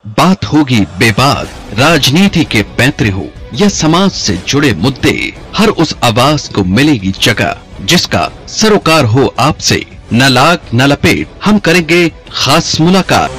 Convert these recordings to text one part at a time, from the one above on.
बात होगी बेबाक, राजनीति के पैंतरे हो या समाज से जुड़े मुद्दे, हर उस आवाज को मिलेगी जगह जिसका सरोकार हो आपसे। न लाग न लपेट, हम करेंगे खास मुलाकात।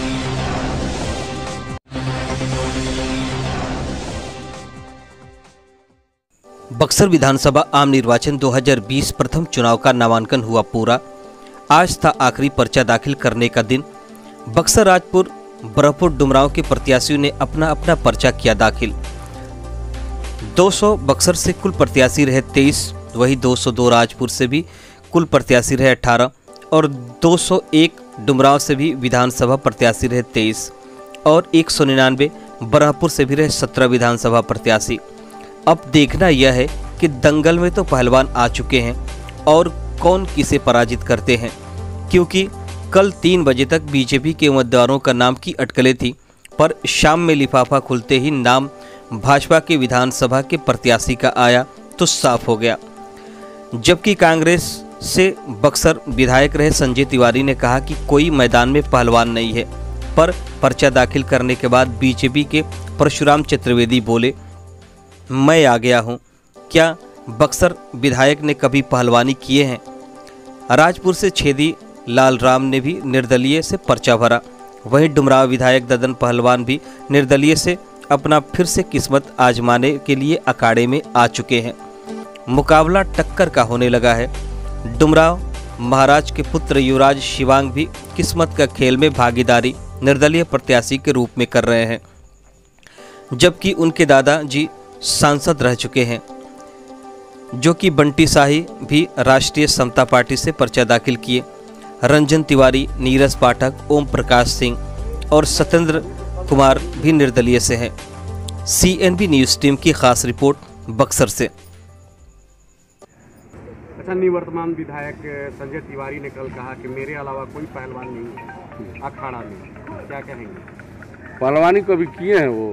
बक्सर विधानसभा आम निर्वाचन 2020 प्रथम चुनाव का नामांकन हुआ पूरा। आज था आखिरी पर्चा दाखिल करने का दिन। बक्सर, राजपुर, बरहपुर, डुमरांव के प्रत्याशियों ने अपना अपना पर्चा किया दाखिल। 200 बक्सर से कुल प्रत्याशी रहे 23, वही 202 राजपुर से भी कुल प्रत्याशी रहे 18 और 201 डुमरांव से भी विधानसभा प्रत्याशी रहे 23 और 199 बरहपुर से भी रहे 17 विधानसभा प्रत्याशी। अब देखना यह है कि दंगल में तो पहलवान आ चुके हैं और कौन किसे पराजित करते हैं, क्योंकि कल 3 बजे तक बीजेपी के उम्मीदवारों का नाम की अटकलें थी, पर शाम में लिफाफा खुलते ही नाम भाजपा के विधानसभा के प्रत्याशी का आया तो साफ हो गया। जबकि कांग्रेस से बक्सर विधायक रहे संजय तिवारी ने कहा कि कोई मैदान में पहलवान नहीं है, पर पर्चा दाखिल करने के बाद बीजेपी के परशुराम चतुर्वेदी बोले, मैं आ गया हूं। क्या बक्सर विधायक ने कभी पहलवानी किए हैं? राजपुर से छेदी लाल राम ने भी निर्दलीय से पर्चा भरा। वहीं डुमरांव विधायक ददन पहलवान भी निर्दलीय से अपना फिर से किस्मत आजमाने के लिए अखाड़े में आ चुके हैं। मुकाबला टक्कर का होने लगा है। डुमरांव महाराज के पुत्र युवराज शिवांग भी किस्मत का खेल में भागीदारी निर्दलीय प्रत्याशी के रूप में कर रहे हैं, जबकि उनके दादाजी सांसद रह चुके हैं। जो कि बंटी शाही भी राष्ट्रीय समता पार्टी से पर्चा दाखिल किए। रंजन तिवारी, नीरज पाठक, ओम प्रकाश सिंह और सत्येंद्र कुमार भी निर्दलीय से हैं। CNB न्यूज़ टीम की खास रिपोर्ट बक्सर से। अच्छा, निवर्तमान विधायक संजय तिवारी ने कल कहा कि मेरे अलावा कोई पहलवान नहीं है अखाड़ा में, क्या कहेंगे? पहलवानी कभी किए हैं वो?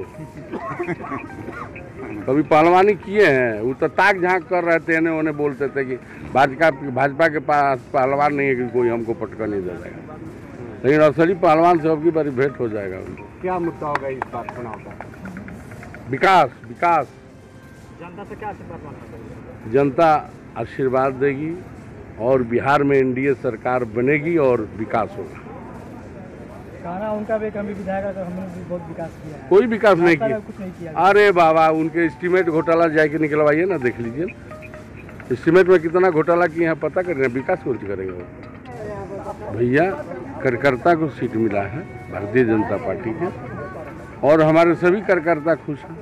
कभी पहलवानी किए हैं? वो तो ताक झांक कर रहे थे, उन्हें बोलते थे कि भाजपा के पास पहलवान नहीं है कि कोई हमको पटका नहीं दे जाएगा, लेकिन असली पहलवान से अबकी बारी भेंट हो जाएगा उनको। क्या मुद्दा होगा इस बार चुनाव का? विकास। जनता से क्या आशीर्वाद मांगना चाहिए? जनता आशीर्वाद देगी और बिहार में NDA सरकार बनेगी और विकास होगा। कहना उनका भी कभी विधायक हमने भी बहुत विकास किया है। कोई विकास नहीं किया। कुछ नहीं किया। अरे बाबा, उनके एस्टीमेट घोटाला जाके निकलवाइए ना, देख लीजिए। एस्टीमेट में कितना घोटाला किए हैं पता करें, विकास कुछ करेंगे वो? भैया, कार्यकर्ता को सीट मिला है भारतीय जनता पार्टी के और हमारे सभी कार्यकर्ता खुश हैं।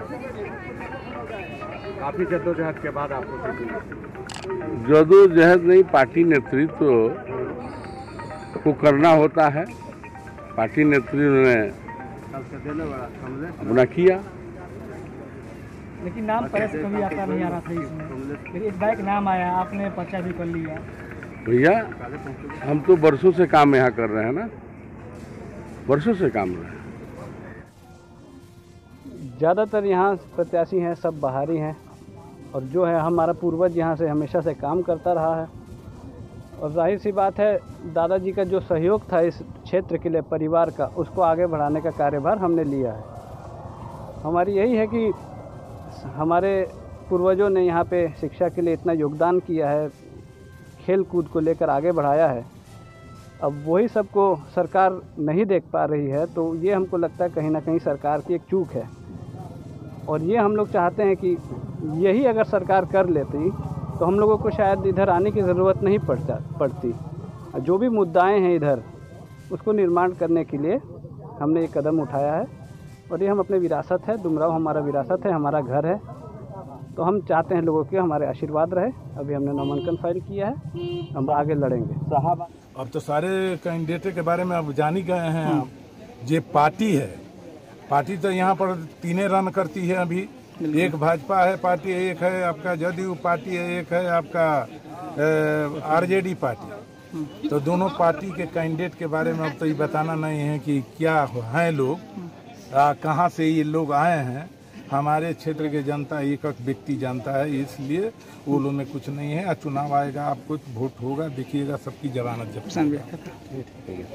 काफी जद्दोजहद के बाद आपको सीट मिली? जद्दोजहद नहीं, पार्टी नेतृत्व को करना होता है। पार्टी नेतृत्व ने अपना किया, लेकिन नाम पहले से कभी आता नहीं आ रहा था इसमें, लेकिन इस बार नाम आया, आपने पर्चा भी कर लिया। भैया, हम तो वर्षों से काम यहाँ कर रहे हैं ना, वर्षों से काम रहे हैं। ज़्यादातर यहाँ प्रत्याशी हैं सब बाहरी हैं, और जो है हमारा पूर्वज यहाँ से हमेशा से काम करता रहा है, और जाहिर सी बात है दादाजी का जो सहयोग था इस क्षेत्र के लिए परिवार का, उसको आगे बढ़ाने का कार्यभार हमने लिया है। हमारी यही है कि हमारे पूर्वजों ने यहाँ पे शिक्षा के लिए इतना योगदान किया है, खेल कूद को लेकर आगे बढ़ाया है। अब वही सबको सरकार नहीं देख पा रही है, तो ये हमको लगता है कहीं ना कहीं सरकार की एक चूक है, और ये हम लोग चाहते हैं कि यही अगर सरकार कर लेती तो हम लोगों को शायद इधर आने की ज़रूरत नहीं पड़ती। जो भी मुद्दाएं हैं इधर, उसको निर्माण करने के लिए हमने एक कदम उठाया है, और ये हम अपने विरासत है, डुमरांव हमारा विरासत है, हमारा घर है, तो हम चाहते हैं लोगों के हमारे आशीर्वाद रहे। अभी हमने नामांकन फाइल किया है, हम आगे लड़ेंगे साहब। अब तो सारे कैंडिडेट के बारे में अब जान ही गए हैं। ये पार्टी है, पार्टी तो यहाँ पर 3 रन करती है अभी। एक भाजपा है पार्टी, एक है आपका जदयू पार्टी है, एक है आपका RJD पार्टी। तो दोनों पार्टी के कैंडिडेट के बारे में अब तो ये बताना नहीं है कि क्या हैं लोग, कहाँ से ये लोग आए हैं। हमारे क्षेत्र के जनता एक व्यक्ति जानता है, इसलिए वो लोग में कुछ नहीं है। चुनाव आएगा, आपको वोट होगा, देखिएगा सबकी जवानत जब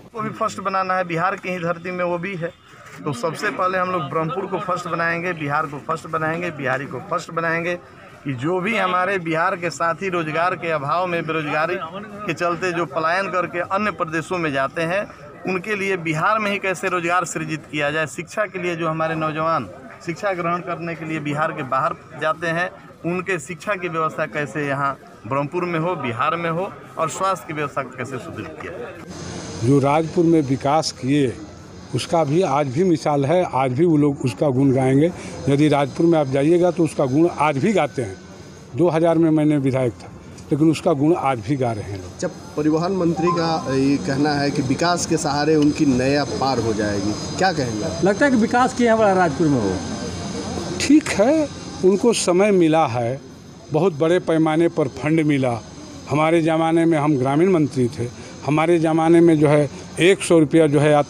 को भी फर्स्ट बनाना है, बिहार की ही धरती में वो भी है। तो सबसे पहले हम लोग ब्रह्मपुर को फर्स्ट बनाएंगे, बिहार को फर्स्ट बनाएंगे, बिहारी को फर्स्ट बनाएंगे कि जो भी हमारे बिहार के साथी रोजगार के अभाव में, बेरोजगारी के चलते जो पलायन करके अन्य प्रदेशों में जाते हैं, उनके लिए बिहार में ही कैसे रोजगार सृजित किया जाए। शिक्षा के लिए जो हमारे नौजवान शिक्षा ग्रहण करने के लिए बिहार के बाहर जाते हैं, उनके शिक्षा की व्यवस्था कैसे यहाँ ब्रह्मपुर में हो, बिहार में हो, और स्वास्थ्य की व्यवस्था कैसे सुदृढ़ किया जाए। जो राजपुर में विकास किए उसका भी आज भी मिसाल है, आज भी वो लोग उसका गुण गाएंगे। यदि राजपुर में आप जाइएगा तो उसका गुण आज भी गाते हैं। 2000 में मैंने विधायक था, लेकिन उसका गुण आज भी गा रहे हैं लोग। जब परिवहन मंत्री का ये कहना है कि विकास के सहारे उनकी नया पार हो जाएगी, क्या कहेंगे? लगता है कि विकास किया बड़ा राजपुर में हो। ठीक है, उनको समय मिला है, बहुत बड़े पैमाने पर फंड मिला। हमारे ज़माने में हम ग्रामीण मंत्री थे, हमारे ज़माने में जो है 100 रुपया जो है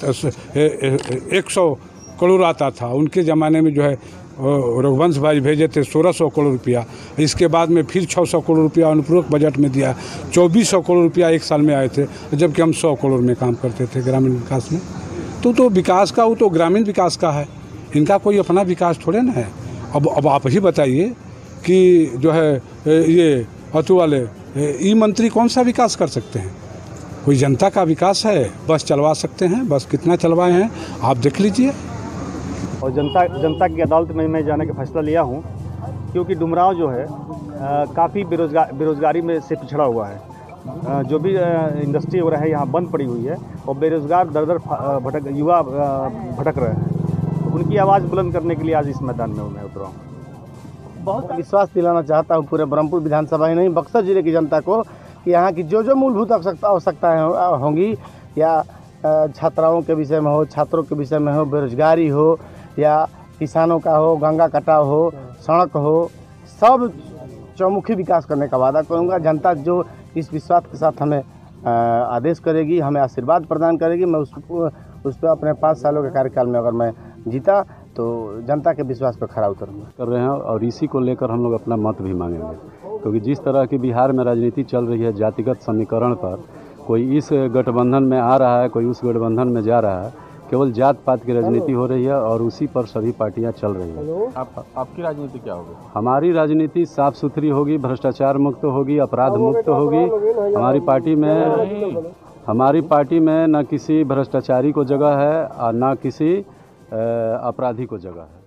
100 करोड़ आता था। उनके ज़माने में जो है रघुवंश भाई भेजे थे 1600 करोड़ रुपया। इसके बाद में फिर 600 करोड़ रुपया अनुपूरक बजट में दिया। 2400 करोड़ रुपया एक साल में आए थे, जबकि हम 100 करोड़ में काम करते थे ग्रामीण विकास में। तो विकास का वो तो ग्रामीण विकास का है, इनका कोई अपना विकास थोड़े ना है। अब आप ही बताइए कि जो है ये अतु वाले ई मंत्री कौन सा विकास कर सकते हैं? कोई जनता का विकास है, बस चलवा सकते हैं, बस कितना चलवाए हैं आप देख लीजिए। और जनता की अदालत में मैं जाने का फैसला लिया हूँ, क्योंकि डुमरांव जो है काफ़ी बेरोजगारी में से पिछड़ा हुआ है। जो भी इंडस्ट्री वगैरह है यहाँ बंद पड़ी हुई है और बेरोजगार दर दर युवा भटक रहे हैं। तो उनकी आवाज़ बुलंद करने के लिए आज इस मैदान में मैं उतरा हूँ। बहुत विश्वास दिलाना चाहता हूँ पूरे ब्रह्मपुर विधानसभा ही नहीं, बक्सर जिले की जनता को कि यहाँ की जो मूलभूत आवश्यकताएँ होंगी, या छात्राओं के विषय में हो, छात्रों के विषय में हो, बेरोजगारी हो, या किसानों का हो, गंगा कटाव हो, सड़क हो, सब चौमुखी विकास करने का वादा करूँगा। जनता जो इस विश्वास के साथ हमें आदेश करेगी, हमें आशीर्वाद प्रदान करेगी, मैं उस पर अपने 5 सालों के कार्यकाल में अगर मैं जीता तो जनता के विश्वास पर खरा उतरूँगा। कर रहे हैं और इसी को लेकर हम लोग अपना मत भी मांगेंगे, क्योंकि जिस तरह की बिहार में राजनीति चल रही है जातिगत समीकरण पर, कोई इस गठबंधन में आ रहा है, कोई उस गठबंधन में जा रहा है, केवल जात पात की राजनीति हो रही है और उसी पर सभी पार्टियां चल रही हैं। आपकी राजनीति क्या होगी? हमारी राजनीति साफ सुथरी होगी, भ्रष्टाचार मुक्त होगी, अपराध मुक्त होगी। हमारी पार्टी में न किसी भ्रष्टाचारी को जगह है और न किसी अपराधी को जगह है।